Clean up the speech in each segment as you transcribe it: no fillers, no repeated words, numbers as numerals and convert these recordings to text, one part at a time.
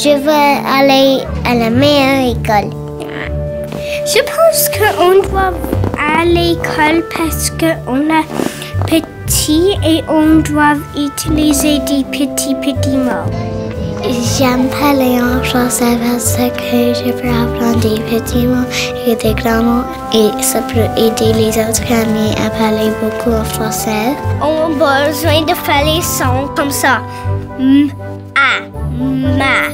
Je veux aller à la meilleure école. Je pense qu'on doit aller à l'école parce qu'on est petit et on doit utiliser des petits mots. J'aime parler en français parce que je peux apprendre des petits mots et des grands mots et ça peut aider les autres amis à parler beaucoup en français. On a besoin de faire les sons comme ça. M, a, ma.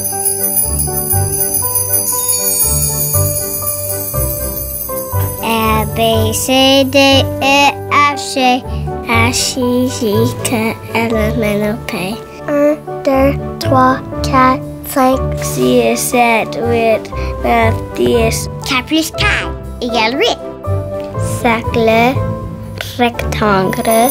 A, B, C, D, E, F, G, H, I, J, K, L, M, N, O, P. 1, 2, 3, 4, 5, 6, 7, 8, 9, 10. 4 plus 4 égale 8. Cercle, rectangle.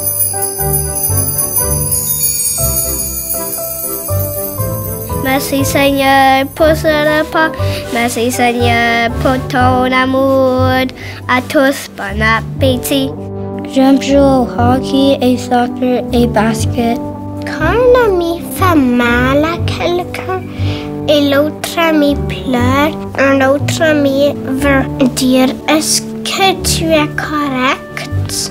Merci Seigneur pour ce repas. Merci Seigneur pour ton amour. À tous, bon appétit. J'aime jouer au hockey et soccer et basket. Quand un ami fait mal à quelqu'un et l'autre ami pleure, un autre ami veut dire « Est-ce que tu es correct? »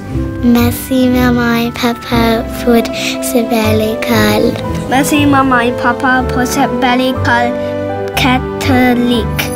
Merci maman et papa pour cette belle école. Merci maman et papa pour cette belle école catholique.